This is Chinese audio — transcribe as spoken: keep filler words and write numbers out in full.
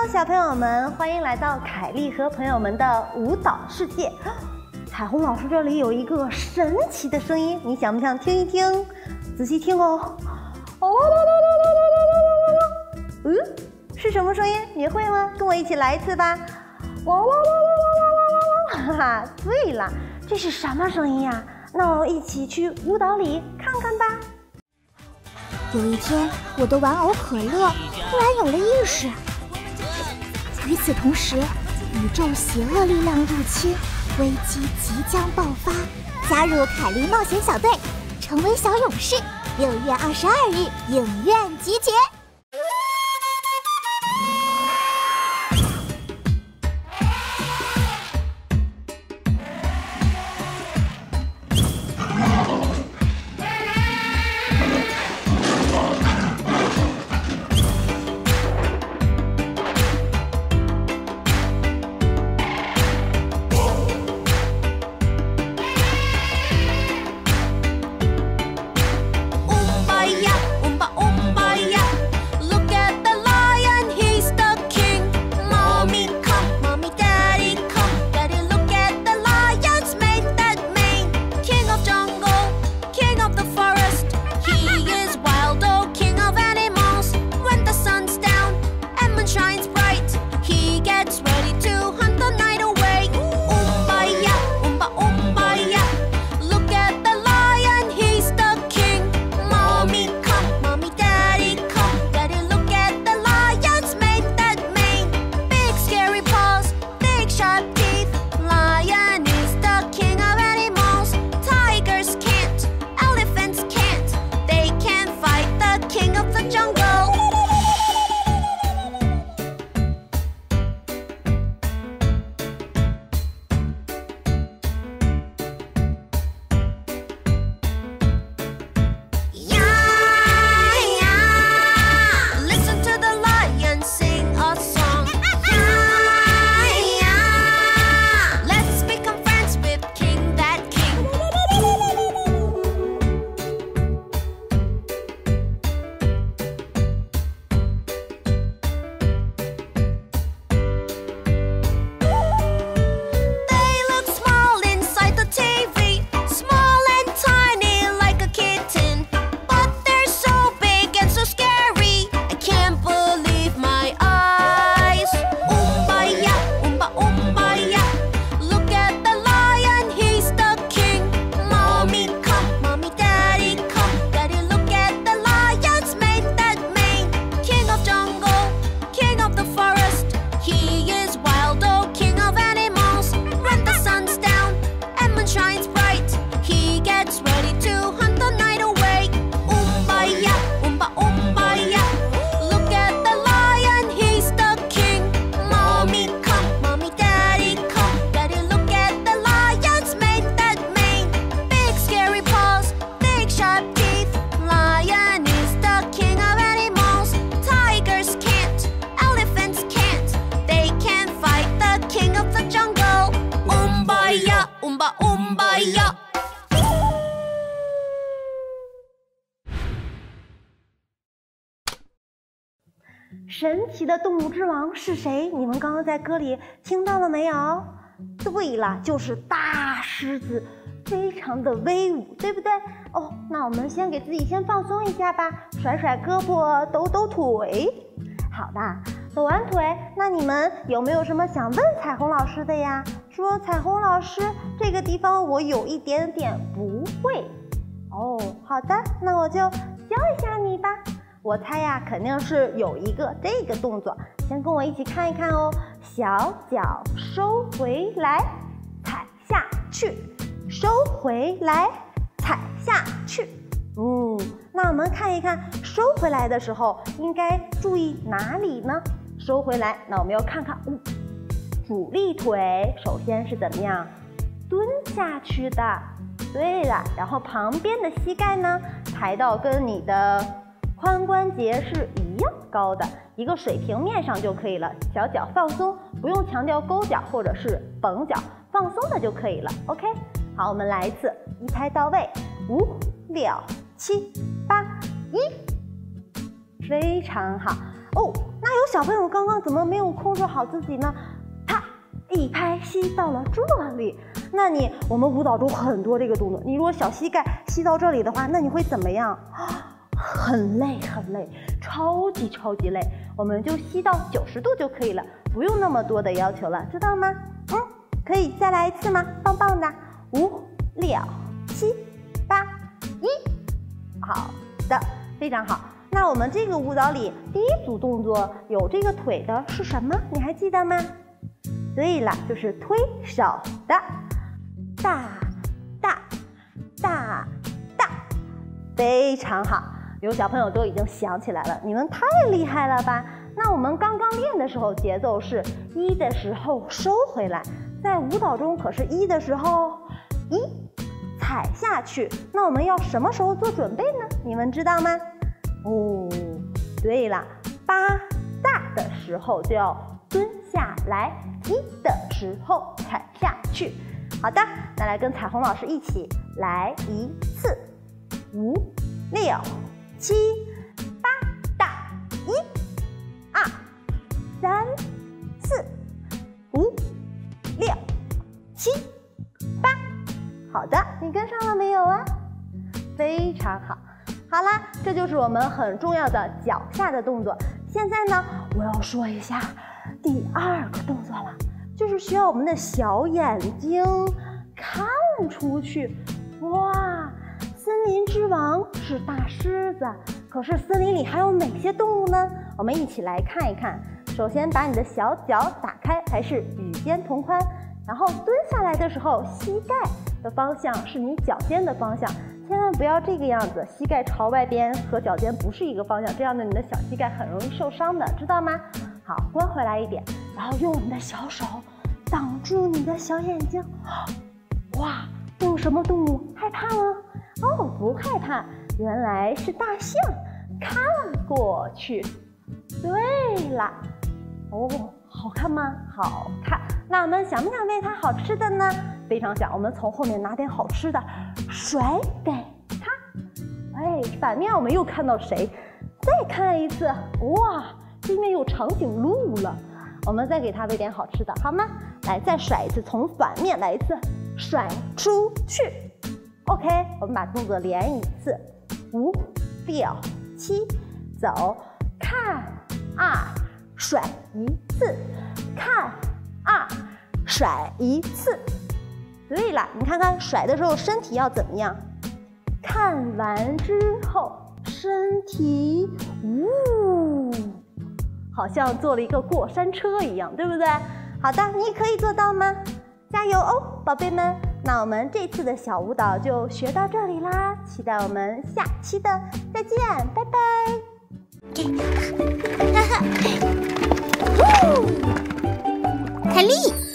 小朋友们，欢迎来到凯莉和朋友们的舞蹈世界。彩虹老师这里有一个神奇的声音，你想不想听一听？仔细听哦。哦，嗯，是什么声音？你会吗？跟我一起来一次吧。哇哇哇哇哇哇哇！哈哈，对了，这是什么声音呀？那我一起去舞蹈里看看吧。 有一天，我的玩偶可乐突然有了意识。与此同时，宇宙邪恶力量入侵，危机即将爆发。加入凯莉冒险小队，成为小勇士。六月二十二日，影院集结。 神奇的动物之王是谁？你们刚刚在歌里听到了没有？对了，就是大狮子，非常的威武，对不对？哦，那我们先给自己先放松一下吧，甩甩胳膊，抖抖腿。好的，抖完腿，那你们有没有什么想问彩虹老师的呀？说彩虹老师，这个地方我有一点点不会。哦，好的，那我就教一下你吧。我猜呀，肯定是有一个这个动作，先跟我一起看一看哦。小脚收回来，踩下去，收回来，踩下去。嗯，那我们看一看，收回来的时候应该注意哪里呢？收回来，那我们要看看，嗯，主力腿首先是怎么样蹲下去的。对了，然后旁边的膝盖呢，抬到跟你的髋关节是一样高的，一个水平面上就可以了。小脚放松，不用强调勾脚或者是绷脚，放松的就可以了。OK， 好，我们来一次，一拍到位，五六七八一，非常好。 哦，那有小朋友刚刚怎么没有控制好自己呢？啪，一拍吸到了这里。那你我们舞蹈中很多这个动作，你如果小膝盖吸到这里的话，那你会怎么样？很累很累，超级超级累。我们就吸到九十度就可以了，不用那么多的要求了，知道吗？嗯，可以再来一次吗？棒棒的，五六七八一，好的，非常好。那我们这个舞蹈里第一组动作有这个腿的是什么？你还记得吗？对了，就是推手的，大大大大，非常好。有小朋友都已经想起来了，你们太厉害了吧？那我们刚刚练的时候，节奏是一的时候收回来，在舞蹈中可是一的时候一踩下去。那我们要什么时候做准备呢？你们知道吗？哦，对了，八大的时候就要蹲下来，一的时候踩下去。好的，那来跟彩虹老师一起来一次，五六七八大，一二三四五六七八。好的，你跟上了没有啊？非常好。好啦，这就是我们很重要的脚下的动作。现在呢，我要说一下第二个动作了，就是需要我们的小眼睛看出去。哇，森林之王是大狮子，可是森林里还有哪些动物呢？我们一起来看一看。首先把你的小脚打开，还是与肩同宽，然后蹲下来的时候，膝盖的方向是你脚尖的方向。千万不要这个样子，膝盖朝外边和脚尖不是一个方向，这样的你的小膝盖很容易受伤的，知道吗？好，弯回来一点，然后用你的小手挡住你的小眼睛。哇，用什么动物？害怕吗？哦，不害怕，原来是大象。看过去。对了，哦，好看吗？好看。那我们想不想喂它好吃的呢？非常想。我们从后面拿点好吃的甩给它。哎，反面我们又看到谁？再看一次，哇，对面有长颈鹿了。我们再给它喂点好吃的，好吗？来，再甩一次，从反面来一次，甩出去。OK， 我们把动作连一次，五六七，走，看二，甩一次，看二，甩一次。对了，你看看甩的时候身体要怎么样？看完之后，身体呜，好像坐了一个过山车一样，对不对？好的，你可以做到吗？加油哦，宝贝们！那我们这次的小舞蹈就学到这里啦，期待我们下期的再见，拜拜！ 哈哈，凯莉。